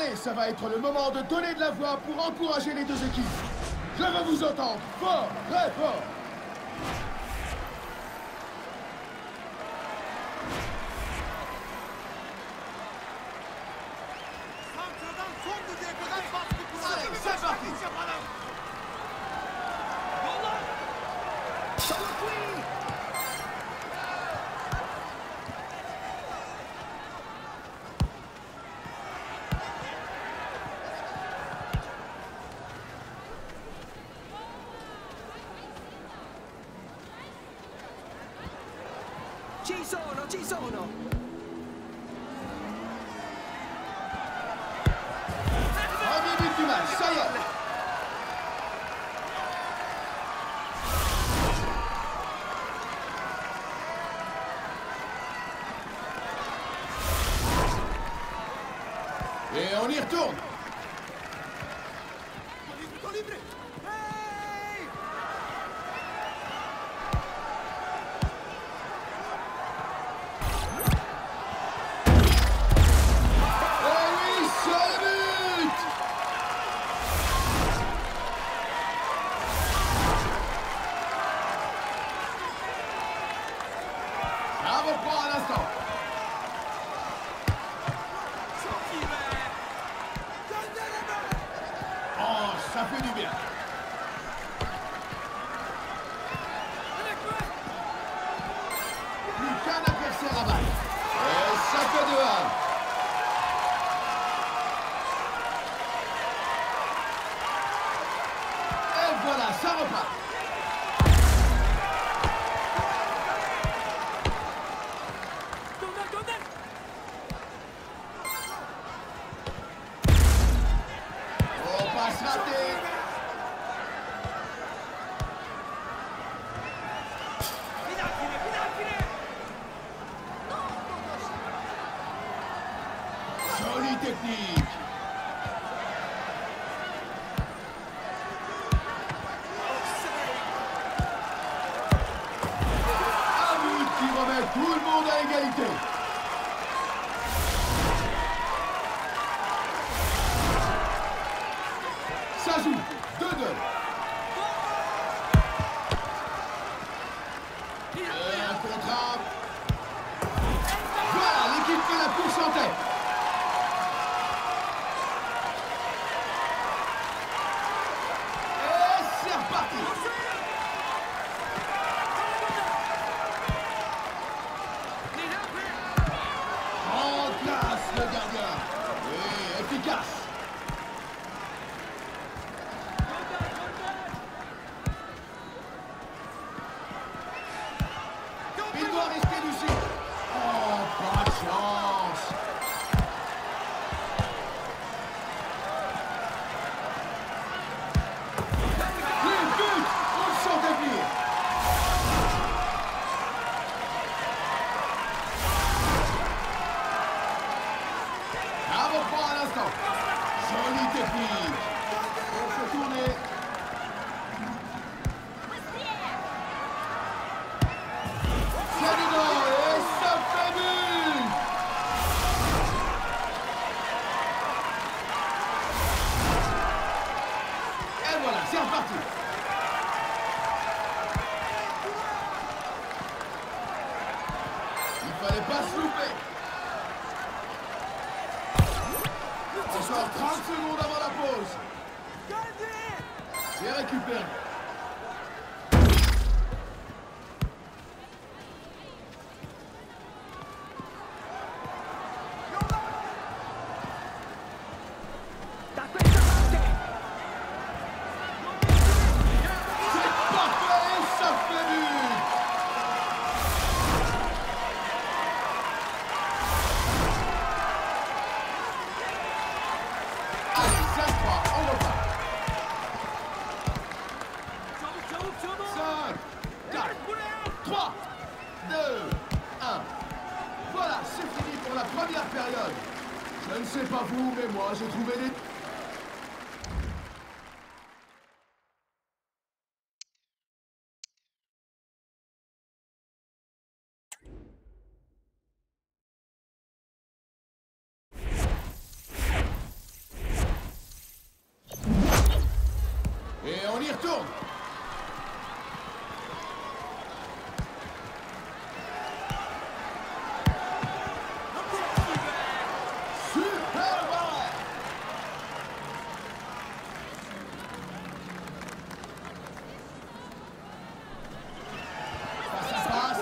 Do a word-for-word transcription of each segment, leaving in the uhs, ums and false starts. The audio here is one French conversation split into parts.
Allez, ça va être le moment de donner de la voix pour encourager les deux équipes. Je veux vous entendre fort, très fort. Allez, c'est parti. Ci sono, ci sono! Premier but du match, ça y est. Et on y retourne. Ça fait du bien. Plus qu'un adversaire à battre. Et ça fait deux un. Et voilà, ça repart. Jolie technique. Un but qui remet tout le monde à égalité. Ça joue deux deux. Et un contrat. Voilà, l'équipe fait la course en tête. Et c'est reparti. En place le gardien. Et efficace. Il doit rester lucide. Oh, pas de chance. Le but, on le sentait venir. À reprendre à l'instant. Jolie technique. On peut tourner. C'est dedans et ça fait but. Et voilà, c'est reparti. Il fallait pas se louper. Encore trente secondes avant la pause. C'est récupéré. C'est parfait et ça fait but. Allez, cinq trois, on repart. cinq, quatre, trois, deux, un. Voilà, c'est fini pour la première période. Je ne sais pas vous, mais moi j'ai trouvé des... retourne. Super ballon. Ça, ça passe.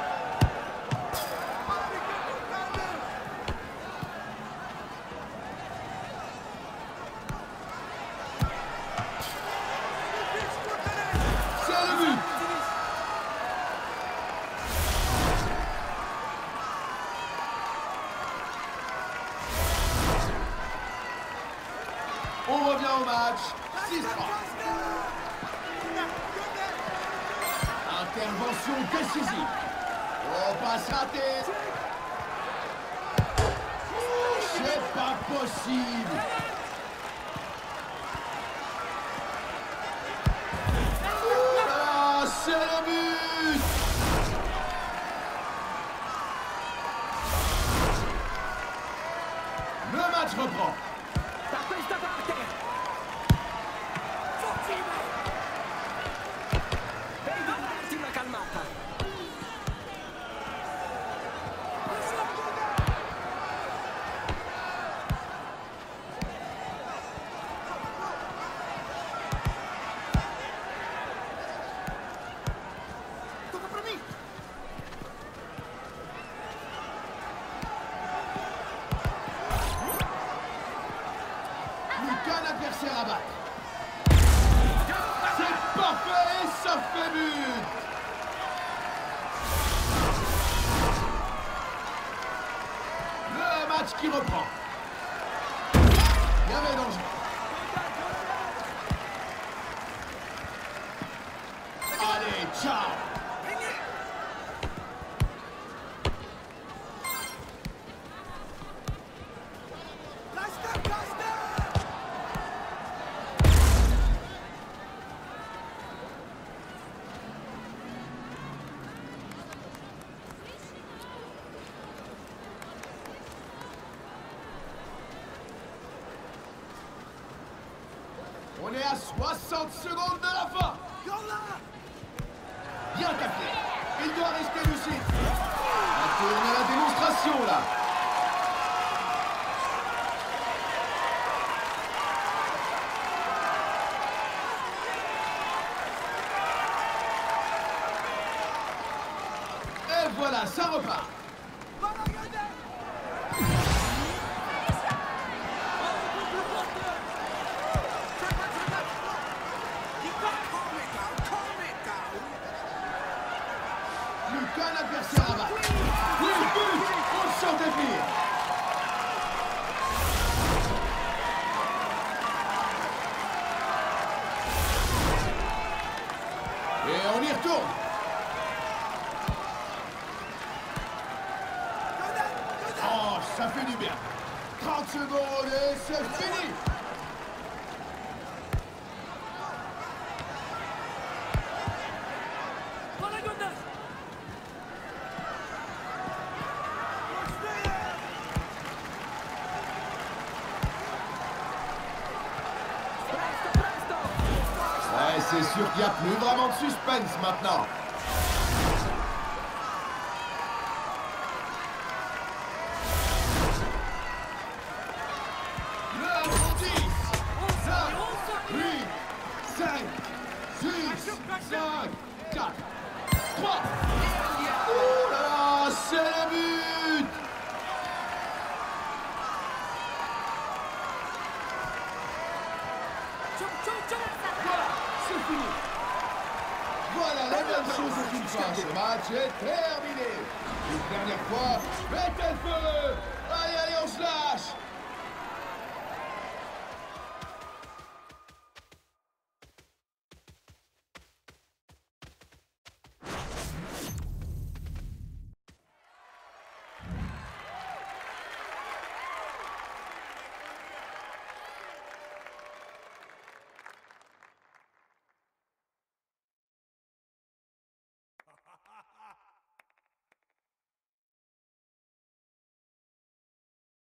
On revient au match. six trois. Intervention décisive. Oh, passe ratée. C'est pas possible. Ah, c'est le but. Le match reprend. Adversaire à battre. C'est parfait et ça fait but. Le match qui reprend. Il y avait danger. Allez, ciao. On est à soixante secondes de la fin. Bien capté. Il doit rester lucide. On va tourner la démonstration là. Et voilà, ça repart. Qu'un adversaire à battre. Oui, but. On le sentait venir. Et on y retourne. Oh, ça fait du bien. trente secondes et c'est fini. C'est sûr qu'il n'y a plus vraiment de suspense maintenant. Le dix, neuf, huit, cinq, six, cinq, quatre, trois. Oh là là, c'est le but. C'est fini. Voilà la même chose qu'il passe. Ce match est terminé. Une dernière fois, mettez le feu.